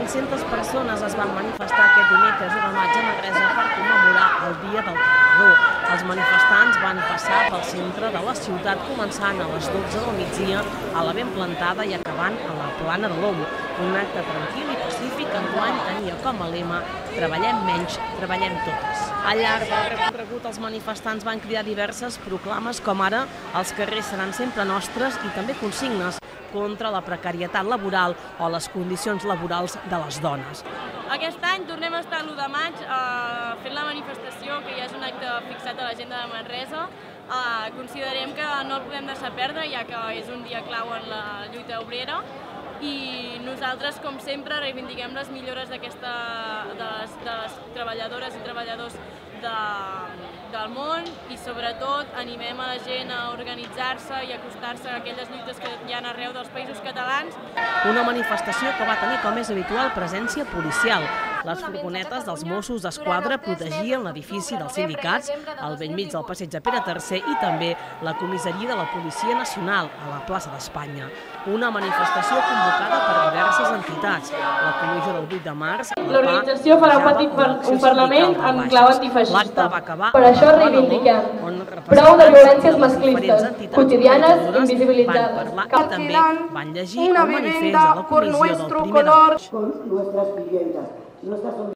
500 persones es van manifestar aquest dimecres 1 de maig a Manresa per commemorar el Dia del Treballador. Els manifestants van passar pel centre de la ciutat, començant a les 12 del migdia a la ben plantada i acabant a la plana de l'Om. Un acte tranquil i pacífic enguany tenia com a lema «Treballem menys, treballem totes». Al llarg del recorregut, els manifestants van cridar diverses proclames com ara «Els carrers seran sempre nostres» i també consignes contra la precarietat laboral o les condicions laborals de les dones. Aquest any tornem a estar l'1 de maig fent la manifestació, que ja és un acte fixat a l'agenda de Manresa. Considerem que no el podem deixar perdre, ja que és un dia clau en la lluita obrera, i nosaltres, com sempre, reivindiquem les millores de les treballadores i treballadors del món i, sobretot, animem a la gent a organitzar-se i acostar-se a aquelles lluites que hi ha arreu dels països catalans. Una manifestació que va tenir, com és habitual, presència policial. Les furgonetes dels Mossos d'Esquadra protegien l'edifici dels sindicats al bell mig del passeig de Pere III i també la comissaria de la Policia Nacional a la plaça d'Espanya. Una manifestació convocada per diverses entitats. La comissió del 8 de març... L'organització farà un Parlament en clau antifeixista. Per això reivindiquem prou de violències masclistes, quotidianes i invisibilitzades. També van llegir el manifest de la comissió del primer de maig.